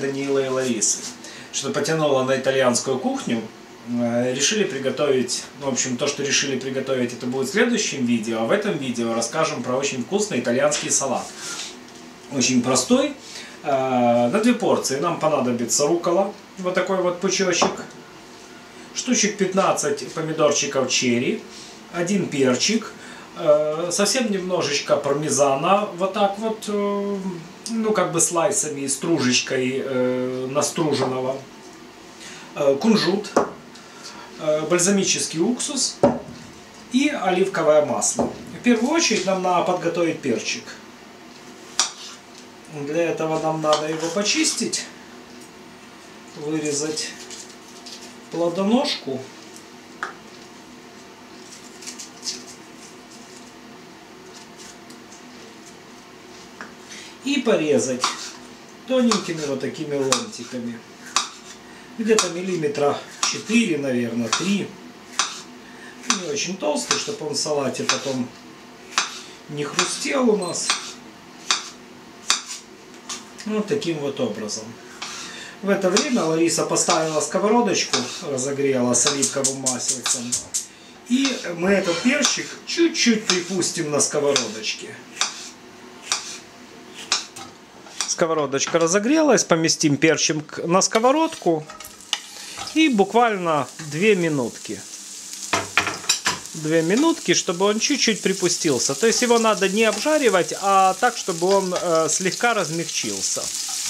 Даниила и Ларисы. Что потянуло на итальянскую кухню. Решили приготовить, в общем, то, что решили приготовить, это будет в следующем видео. А в этом видео расскажем про очень вкусный итальянский салат. Очень простой. На 2 порции нам понадобится руккола. Вот такой вот пучочек. Штучек 15 помидорчиков черри. 1 перчик. Совсем немножечко пармезана. Вот так вот, ну как бы слайсами, стружечкой наструженного. Кунжут. Бальзамический уксус и оливковое масло. В первую очередь нам надо подготовить перчик. Для этого нам надо его почистить, вырезать плодоножку и порезать тоненькими вот такими ломтиками. Где-то миллиметра 4, наверное, 3. Не очень толстый, чтобы он в салате потом не хрустел у нас. Вот таким вот образом. В это время Лариса поставила сковородочку, разогрела с оливковым маслицем. И мы этот перчик чуть-чуть припустим на сковородочке. Сковородочка разогрелась, поместим перчик на сковородку. И буквально 2 минутки. 2 минутки, чтобы он чуть-чуть припустился. То есть его надо не обжаривать, а так, чтобы он слегка размягчился.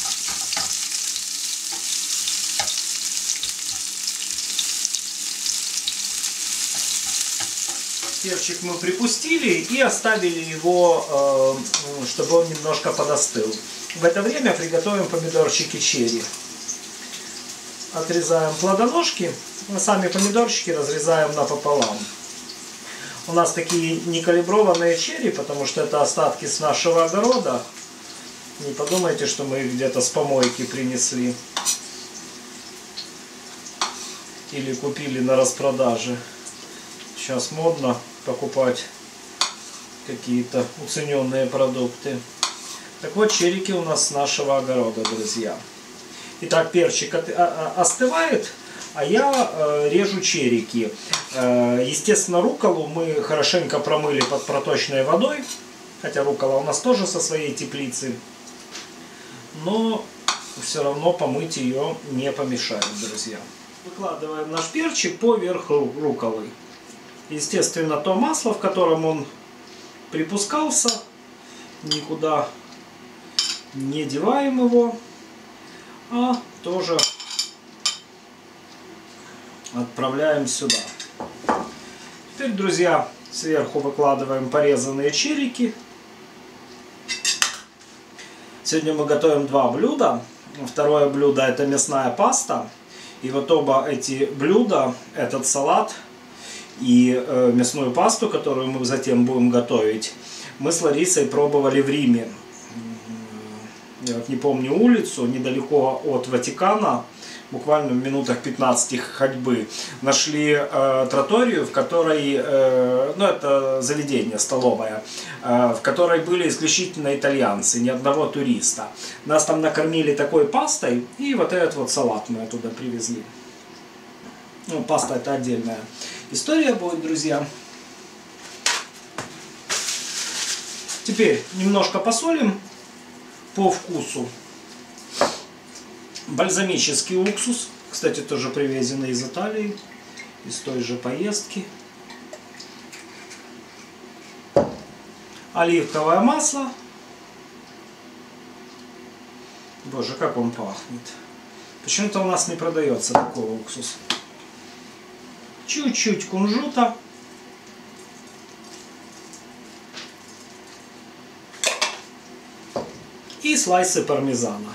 Перчик мы припустили и оставили его, чтобы он немножко подостыл. В это время приготовим помидорчики черри. Отрезаем плодоножки, а сами помидорчики разрезаем напополам. У нас такие некалиброванные черри, потому что это остатки с нашего огорода. Не подумайте, что мы их где-то с помойки принесли. Или купили на распродаже. Сейчас модно покупать какие-то уцененные продукты. Так вот, черрики у нас с нашего огорода, друзья. Итак, перчик остывает, а я режу черрики. Естественно, рукколу мы хорошенько промыли под проточной водой. Хотя руккола у нас тоже со своей теплицы. Но все равно помыть ее не помешает, друзья. Выкладываем наш перчик поверх рукколы. Естественно, то масло, в котором он припускался, никуда не деваем его. А тоже отправляем сюда. Теперь, друзья, сверху выкладываем порезанные черрики. Сегодня мы готовим 2 блюда. Второе блюдо — это мясная паста. И вот оба эти блюда, этот салат и мясную пасту, которую мы затем будем готовить, мы с Ларисой пробовали в Риме. Я вот не помню улицу, недалеко от Ватикана, буквально в минутах 15 ходьбы, нашли тратторию, в которой, ну это заведение, столовая, в которой были исключительно итальянцы, ни одного туриста. Нас там накормили такой пастой, и вот этот вот салат мы оттуда привезли. Ну, паста — это отдельная история будет, друзья. Теперь немножко посолим по вкусу. Бальзамический уксус, кстати, тоже привезенный из Италии, из той же поездки. Оливковое масло. Боже, как он пахнет. Почему-то у нас не продается такой уксус. Чуть-чуть кунжута. И слайсы пармезана.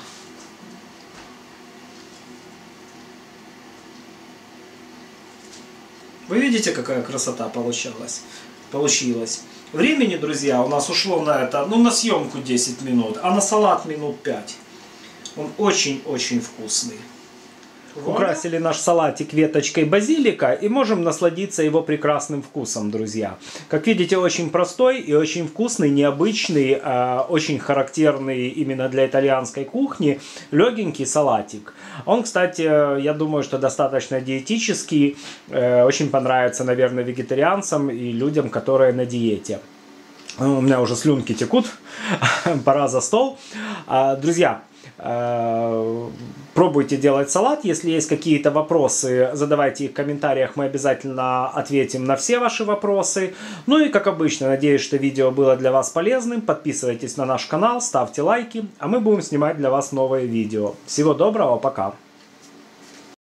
Вы видите, какая красота получилась? Времени, друзья, у нас ушло на это, ну, на съемку 10 минут, а на салат минут 5. Он очень-очень вкусный. Украсили наш салатик веточкой базилика и можем насладиться его прекрасным вкусом, друзья. Как видите, очень простой и очень вкусный, необычный, очень характерный именно для итальянской кухни, легенький салатик. Он, кстати, я думаю, что достаточно диетический, очень понравится, наверное, вегетарианцам и людям, которые на диете. У меня уже слюнки текут, пора за стол. Друзья, пробуйте делать салат. Если есть какие-то вопросы, задавайте их в комментариях. Мы обязательно ответим на все ваши вопросы. Ну и, как обычно, надеюсь, что видео было для вас полезным. Подписывайтесь на наш канал, ставьте лайки, а мы будем снимать для вас новые видео. Всего доброго, пока!